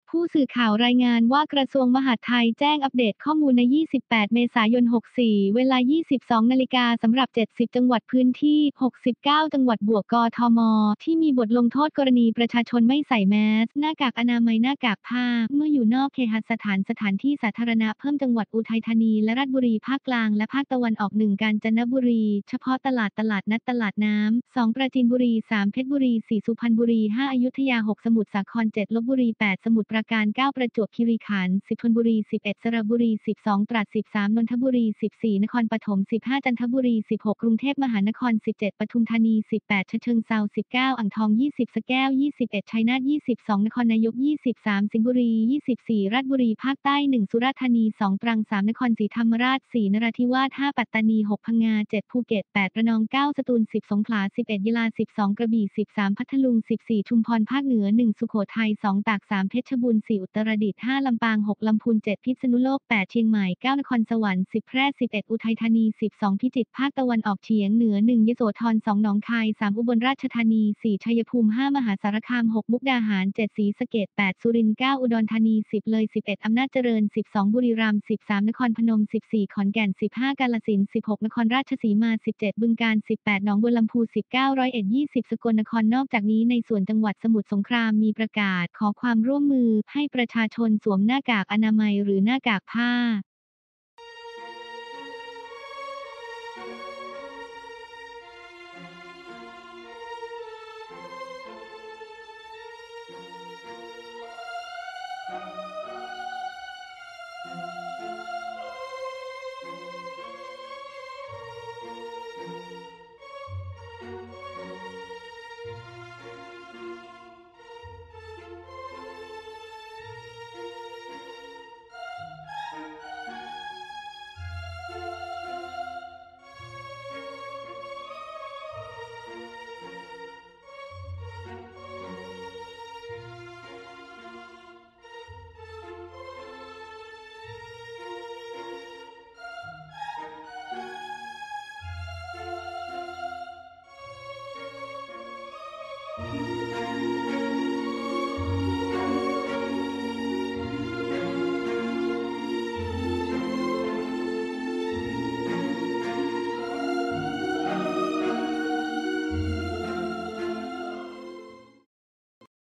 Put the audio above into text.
ผู้สื่อข่าวรายงานว่ากระทรวงมหาดไทยแจ้งอัปเดตข้อมูลใน 28 เมษายน 64 เวลา 22 นาฬิกาสำหรับ 70 จังหวัดพื้นที่ 69 จังหวัดบวกกทม ที่มีบทลงโทษกรณีประชาชนไม่ใส่แมส หน้ากากอนามัยหน้ากากผ้า เมื่ออยู่นอกเคหสถานที่สาธารณะเพิ่มจังหวัดอุทัยธานีและราชบุรีภาคกลางและภาคตะวันออก 1 กาญจนบุรี เฉพาะตลาดนัดตลาดน้ำ 2 ปราจีนบุรี 3 เพชรบุรี 4 สุพรรณบุรี 5 อยุธยา 6 สมุทรสาคร 7 ลพบุรี 8 สมุทรปราการ 9 ประจวบคีรีขันธ์ 10 ชลบุรี 11 สระบุรี 12 ตราด 13 นนทบุรี 14 นครปฐม 15 จันทบุรี 16 กรุงเทพมหานคร 17 ปทุมธานี 18 ฉะเชิงเทรา 19 อ่างทอง 20 สระแก้ว 21 ชัยนาท 22 นครนายก 23 สิงห์บุรี 24 ราชบุรีภาคใต้ 1 สุราษฎร์ธานี 2 ตรัง 3 นครศรีธรรมราช 4 นราธิวาส 5 ปัตตานี 6 พังงา 7 ภูเก็ต 8 ระนอง 9 สตูล 10 สงขลา 11 ยะลา 12 กระบี่ 13 พัทลุง 14 ชุมพรภาคเหนือ 1 สุโขทัย 2 ตาก 3 เพชรบูรณ์ 4 อุตรดิตถ์ 5 ลำปาง 6 ลำพูน 7 พิษณุโลก 8 เชียงใหม่ 9 นครสวรรค์ 10 แพร่ 11 อุทัยธานี 12 พิจิตรภาคตะวันออกเฉียงเหนือ 1 ยโสธร 2 หนองคาย 3 อุบลราชธานี 4 ชัยภูมิ 5 มหาสารคาม 6 มุกดาหาร 7 ศรีสะเกษ 8 สุรินทร์ 9 อุดรธานี 10 เลย 11 อำนาจเจริญ 12 บุรีรัมย์ 13 นครพนม 14 ขอนแก่น 15 กาฬสินธุ์ 16 นครราชสีมา 17 บึงกาฬ 18 หนองบัวลำพู 19 ร้อยเอ็ด 20 สกลนคร นอกจากนี้ในส่วนจังหวัดสมุทรสงครามมีประกาศขอความร่วมมือให้ประชาชนสวมหน้ากากอนามัยหรือหน้ากากผ้า